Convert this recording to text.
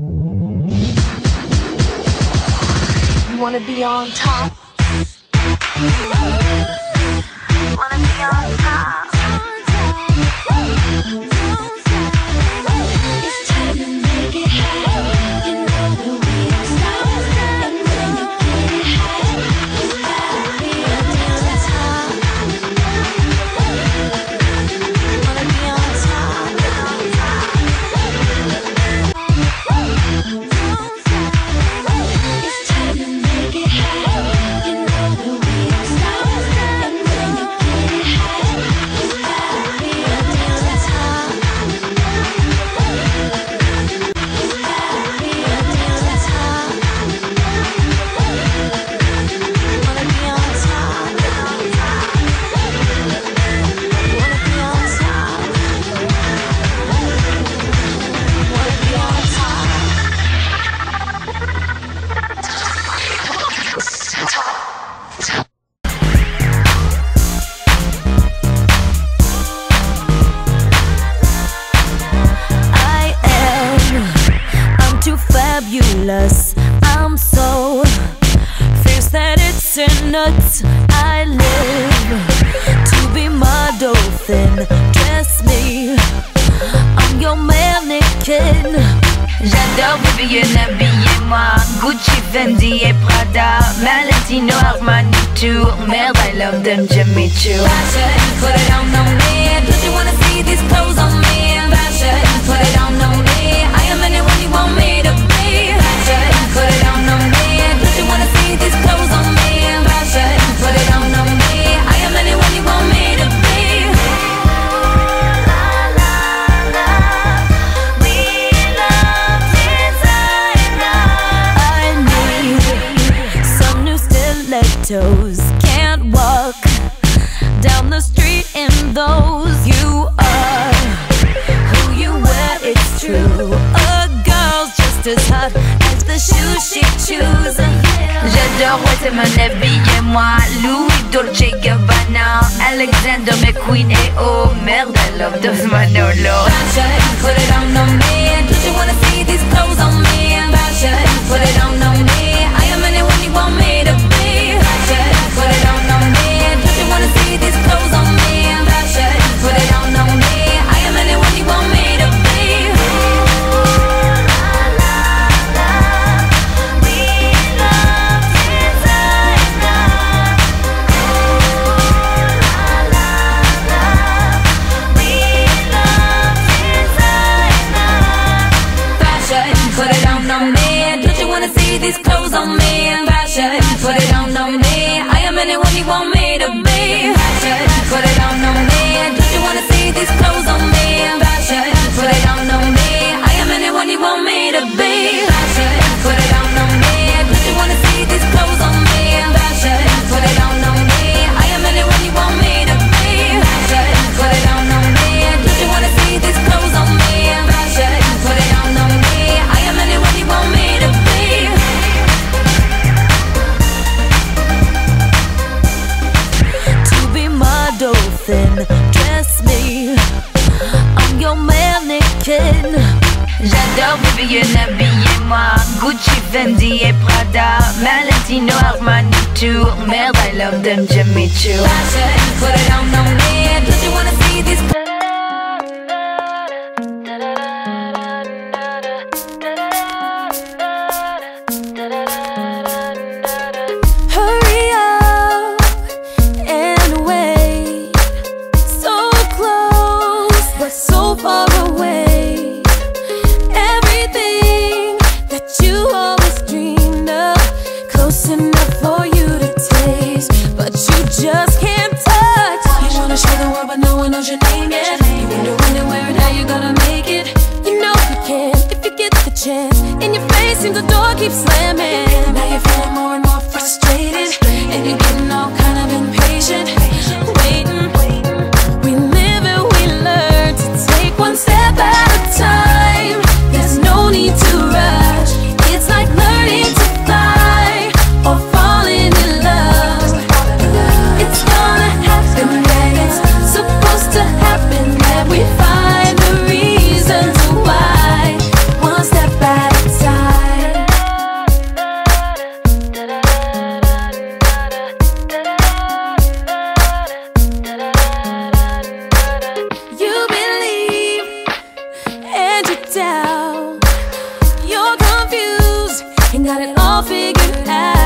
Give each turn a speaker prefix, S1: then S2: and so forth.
S1: You wanna be on top? Wanna be on top? It's time to make it happen. You know that we don't stop. And when you get it hot, you gotta be on top. Wanna be on top? It's time to make it happen. You know that we don't stop. And when you get it hot, you gotta be on top. You gotta be on top. Wanna be on top. Wanna be on top. Wanna be on top.
S2: I'm too fabulous. I'm so fierce that it's in nuts. I live to be my dolphin. Dress me, I'm your mannequin.
S3: J'adore baby, habillez-moi. Gucci, Fendi et Prada, Valentino, Armani, Tour. Merde, I love them, Jimmy Choo. Fashion, put it on me. Don't you wanna see these clothes on me? Fashion, put it on me. I am anyone you want me to be. Fashion, put it on me. Don't you wanna see these clothes on me? Fashion, put it on me. I am anyone you want me to be.
S2: Toes can't walk down the street in those. You are who you wear, it's true. A girl's just as hot as the shoes she chooses.
S3: J'adore, ouais c'est mon habillez-moi. Louis, Dolce Gabbana, Alexander McQueen et oh merde, I love those Manolo. Fashion, put it on me. Don't you wanna see these clothes on me? Fashion, put it on me. I am anyone you want me to be. Fashion, put it on me. Don't you wanna see these clothes on me? Fashion, put it on me. I am anyone you want me to be. Put it on me. Don't you wanna see these clothes on me? Fashion, put it on me. I am anyone you want me to be. Fashion, put it on me. Don't you wanna see these clothes on me? Fashion, put it on me. I am anyone you want me to be. Fashion, put it on me. Don't you wanna see these clothes on me? Fashion, put it on me. I am anyone you want me to be. Fashion, put it on me. Don't you wanna see these clothes on me? Fashion, put it on me. I am anyone you want me to be.
S2: To be my dolphin, dress me, I'm your mannequin.
S3: J'adore baby, habillez-moi. Gucci, Fendi et Prada, Valentino, Armani, Tour. Merde, I love them, Jimmy Choo. Fashion, put it on me. Don't you wanna see these?
S2: Hurry up and wait. So close, but so far away. Everything that you always dreamed of, close enough for you to taste, but you just can't touch. You wanna show the world, but no one knows your name yet. You wonder when and where and how you're gonna make it. You know you can if you get the chance. In your face, seems the door keeps slamming. Now you're feeling more and more frustrated, and you're getting all kind of impatient. Waiting, we live and we learn to take one step at a time. There's no need to rush. It's like learning to fly or falling in love. It's gonna happen when it's supposed to happen. That we find the reasons why. One step at a time. got it all figured out.